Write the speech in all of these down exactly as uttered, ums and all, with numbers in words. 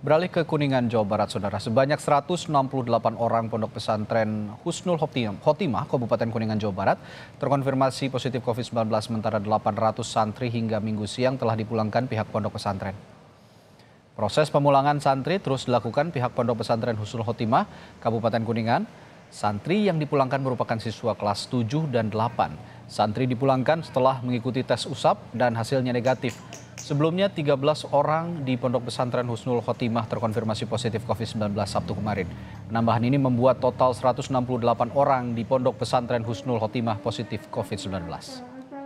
Beralih ke Kuningan, Jawa Barat, Saudara. Sebanyak seratus enam puluh delapan orang pondok pesantren Husnul Khotimah, Kabupaten Kuningan, Jawa Barat, terkonfirmasi positif covid sembilan belas, sementara delapan ratus santri hingga Minggu siang telah dipulangkan pihak pondok pesantren. Proses pemulangan santri terus dilakukan pihak pondok pesantren Husnul Khotimah, Kabupaten Kuningan. Santri yang dipulangkan merupakan siswa kelas tujuh dan delapan. Santri dipulangkan setelah mengikuti tes usap dan hasilnya negatif. Sebelumnya tiga belas orang di Pondok Pesantren Husnul Khotimah terkonfirmasi positif covid sembilan belas Sabtu kemarin. Penambahan ini membuat total seratus enam puluh delapan orang di Pondok Pesantren Husnul Khotimah positif covid sembilan belas.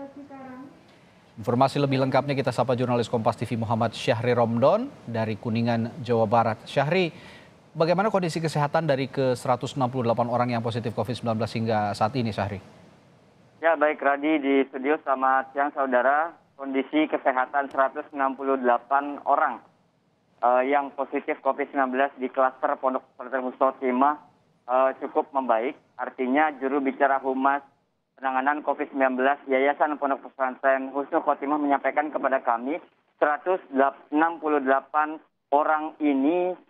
Informasi lebih lengkapnya kita sapa jurnalis Kompas T V Muhammad Syahri Romdon dari Kuningan, Jawa Barat. Syahri, bagaimana kondisi kesehatan dari ke seratus enam puluh delapan orang yang positif covid sembilan belas hingga saat ini, Syahri? Ya, baik Radi di studio. Selamat siang, saudara. Kondisi kesehatan seratus enam puluh delapan orang uh, yang positif covid sembilan belas di klaster Pondok Pesantren Husnul Khotimah uh, cukup membaik. Artinya juru bicara Humas Penanganan covid sembilan belas Yayasan Pondok Pesantren Husnul Khotimah menyampaikan kepada kami seratus enam puluh delapan orang ini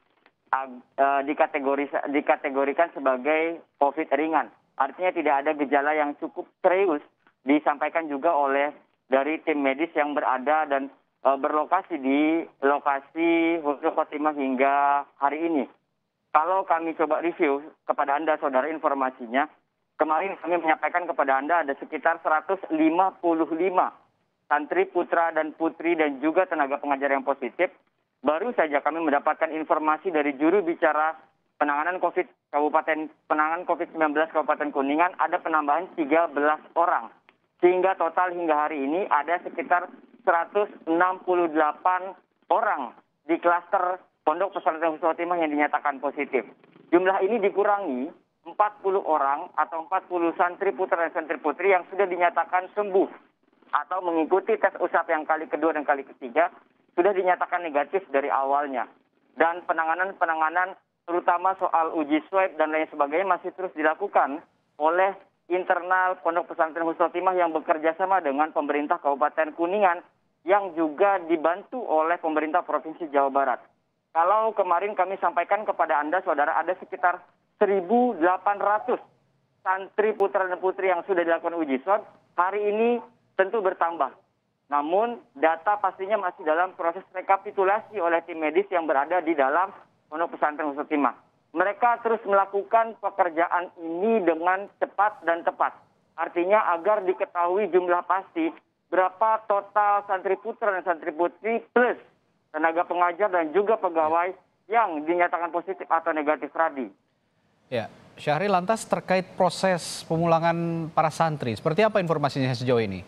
uh, dikategori, dikategorikan sebagai COVID ringan. Artinya tidak ada gejala yang cukup serius. Disampaikan juga oleh dari tim medis yang berada dan e, berlokasi di lokasi Husnul Khotimah hingga hari ini. Kalau kami coba review kepada Anda, saudara, informasinya, kemarin kami menyampaikan kepada Anda ada sekitar seratus lima puluh lima santri putra dan putri dan juga tenaga pengajar yang positif. Baru saja kami mendapatkan informasi dari juru bicara penanganan COVID Kabupaten penanganan covid sembilan belas Kabupaten Kuningan ada penambahan tiga belas orang. Sehingga total hingga hari ini ada sekitar seratus enam puluh delapan orang di klaster Pondok Pesantren Husnul Khotimah yang dinyatakan positif. Jumlah ini dikurangi empat puluh orang atau empat puluh santri putra dan santri putri yang sudah dinyatakan sembuh atau mengikuti tes usap yang kali kedua dan kali ketiga sudah dinyatakan negatif dari awalnya. Dan penanganan-penanganan terutama soal uji swab dan lain sebagainya masih terus dilakukan oleh internal Pondok Pesantren Husnul Khotimah yang bekerja sama dengan pemerintah Kabupaten Kuningan yang juga dibantu oleh pemerintah Provinsi Jawa Barat. Kalau kemarin kami sampaikan kepada Anda, saudara, ada sekitar seribu delapan ratus santri putra dan putri yang sudah dilakukan uji swab. Hari ini tentu bertambah. Namun data pastinya masih dalam proses rekapitulasi oleh tim medis yang berada di dalam Pondok Pesantren Husnul Khotimah. Mereka terus melakukan pekerjaan ini dengan cepat dan tepat. Artinya agar diketahui jumlah pasti berapa total santri putra dan santri putri plus tenaga pengajar dan juga pegawai yang dinyatakan positif atau negatif, Radi. Ya, Syahri, lantas terkait proses pemulangan para santri, seperti apa informasinya sejauh ini?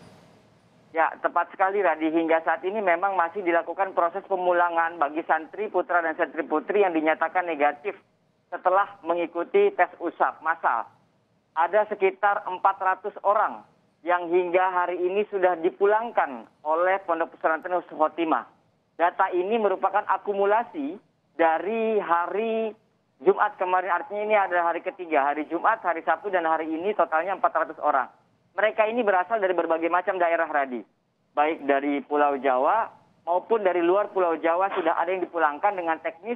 Ya, tepat sekali, Radi. Hingga saat ini memang masih dilakukan proses pemulangan bagi santri putra dan santri putri yang dinyatakan negatif setelah mengikuti tes usap massal. Ada sekitar empat ratus orang yang hingga hari ini sudah dipulangkan oleh Pondok Pesantren Husnul Khotimah. Data ini merupakan akumulasi dari hari Jumat kemarin, artinya ini ada hari ketiga, hari Jumat, hari Sabtu, dan hari ini totalnya empat ratus orang. Mereka ini berasal dari berbagai macam daerah, Radi. Baik dari Pulau Jawa maupun dari luar Pulau Jawa sudah ada yang dipulangkan dengan teknis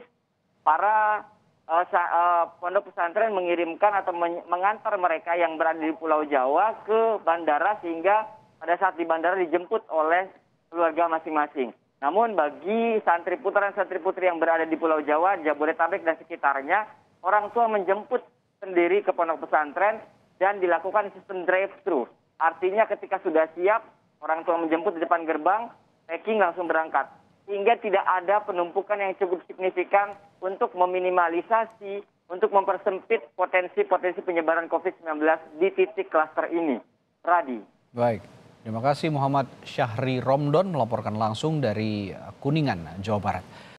para Uh, uh, Pondok Pesantren mengirimkan atau men mengantar mereka yang berada di Pulau Jawa ke bandara sehingga pada saat di bandara dijemput oleh keluarga masing-masing. Namun bagi santri putra dan santri putri yang berada di Pulau Jawa, Jabodetabek dan sekitarnya, orang tua menjemput sendiri ke Pondok Pesantren dan dilakukan sistem drive-thru. Artinya ketika sudah siap, orang tua menjemput di depan gerbang, packing langsung berangkat. Hingga tidak ada penumpukan yang cukup signifikan untuk meminimalisasi, untuk mempersempit potensi-potensi penyebaran covid sembilan belas di titik klaster ini. Radi. Baik, terima kasih Muhammad Syahri Romdon melaporkan langsung dari Kuningan, Jawa Barat.